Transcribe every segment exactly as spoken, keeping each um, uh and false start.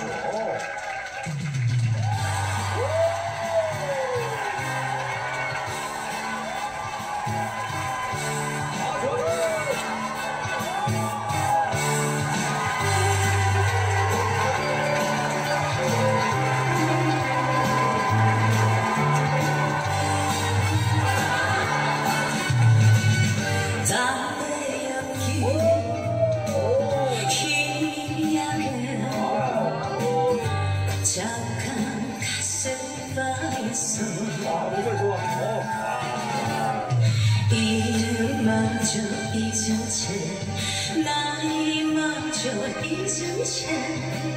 이름마저 잊은 채 나이마저 잊은 채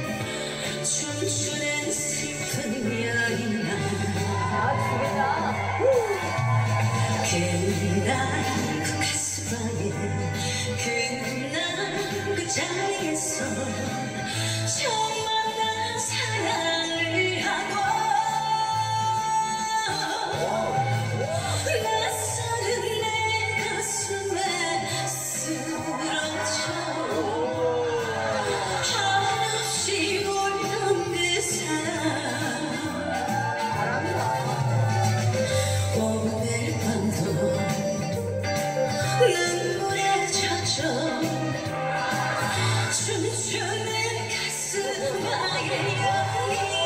춤추는 슬픈 여인아 그날 그 가슴방에 그날 그 자리에서 정말 난 사랑을 하고 눈물에 젖어 춤추는 가슴아의 여인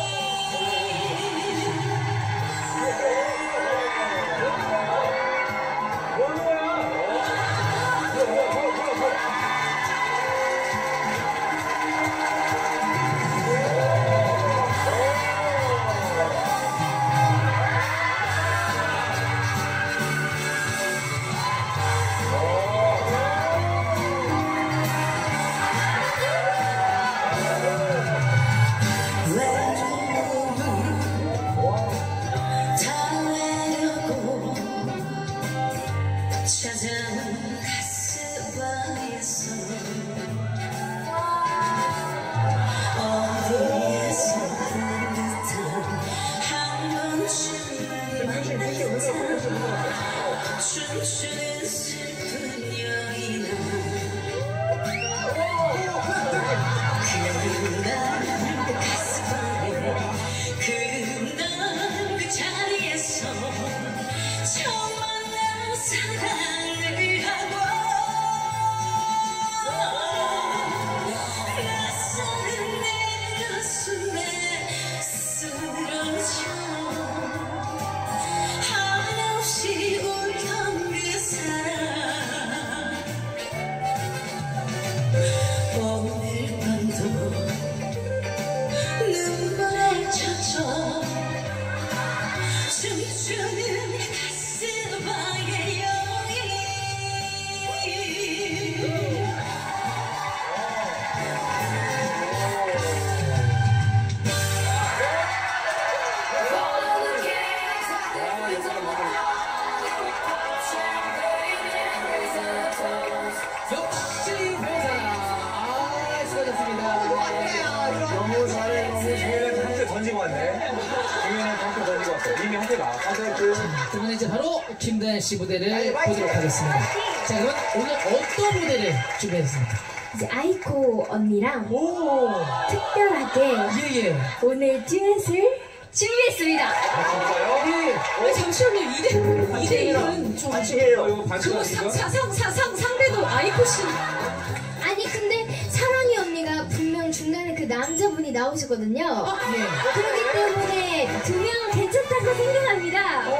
찾아온 가슴에서 어디에서 본 듯한 한 번쯤 만난 듯한 춤추는 슬픈 여인아 그날 그 가슴에 그날 그 자리에서 정말 난 사랑을 하고 낯서는 내 가슴에 쓰러져 한없이 울던 그 사랑 오늘 밤도 눈물에 젖어 춤추는 가슴아의 여인 역시 회사 아 수고하셨습니다. 너무 잘해. 너무 잘해. 한대 던지고 왔네. 공연을 한대 던지고 왔어. 이미 한 대 나왔어. 그러면 이제 바로 김다현 씨 무대를 보도록 하겠습니다. 자, 그럼 오늘 어떤 무대를 준비했습니까? 이제 아이코 언니랑 오, 특별하게 예예. 오늘 듀엣을 준비했습니다. 아, 진짜요? 예. 잠시만요. 이 대 이 대 일은 좀 반칙 해요. 이거 반칙 그거 아닙니까? 상, 상, 상, 상, 상대도 아이코 씨. 아니 근데 사랑이 언니가 분명 중간에 그 남자분이 나오시거든요. 네. 그렇기 때문에 두 명 괜찮다고 생각합니다.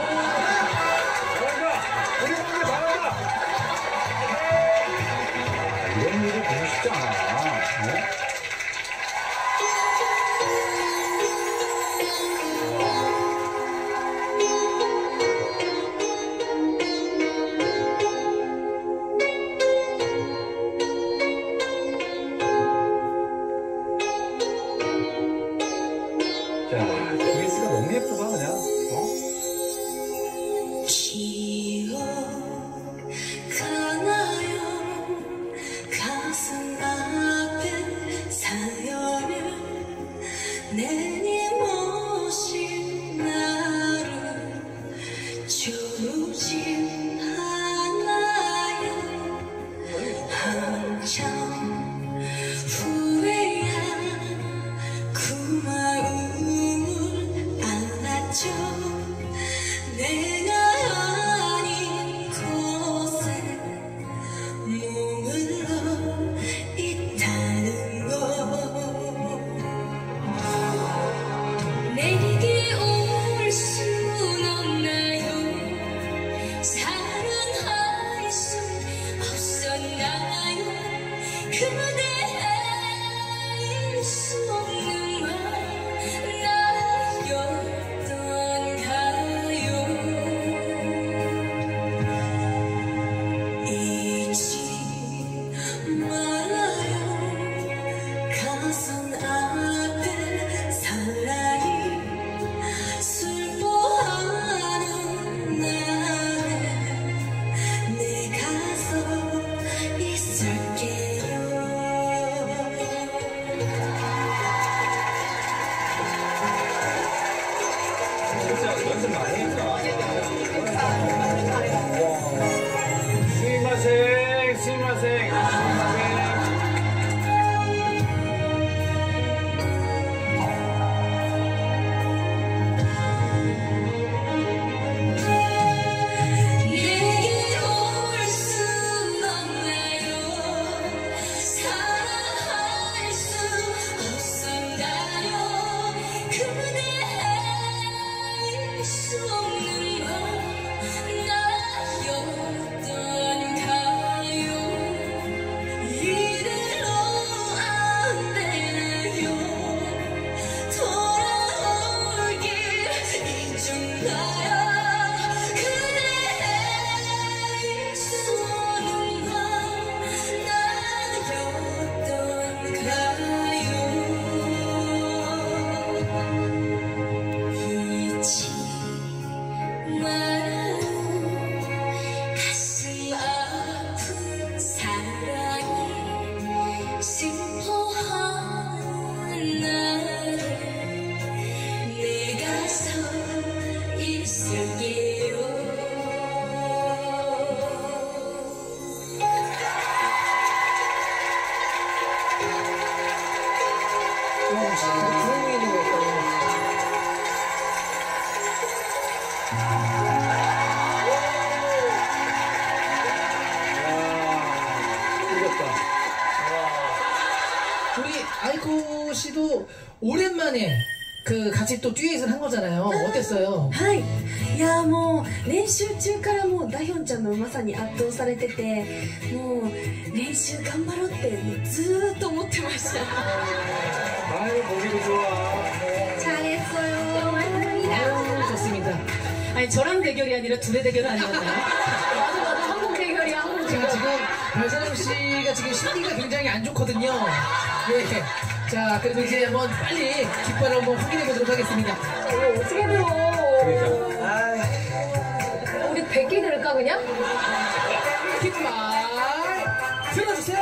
잘한다. 우리 분들 잘한다. 이런 일이 보기 쉽지 않아. 네? 자, 조이스가 너무 예쁘다, 그냥. 어? 기억하나요 가슴 앞에 살려면 내님없이 나를 주진 않아요 한참 후에야 구름이 있는 거 같다. 우리 아이코 씨도 오랜만에 그 같이 또 듀엣을 한 거잖아요. 어땠어요? はいいやもう練習中からもうダヒョンちゃんのうまさに圧倒されててもう練習頑張ろうってずーっと思ってました 아유, 보기도 좋아. 잘했어요. 아유, 좋습니다. 아니 저랑 대결이 아니라 둘의 대결은 아니었나요? 맞아 맞아 한국 대결이야 한국 제가 대결. 지금 별사람 씨가 지금 심리가 굉장히 안 좋거든요. 네. 자, 그래도 이제 한번 빨리 깃발을 한번 확인해 보도록 하겠습니다. 이거 어떻게 들어? 그러니까. 아, 우리 백 개 들을까 그냥? 깃발 들어주세요.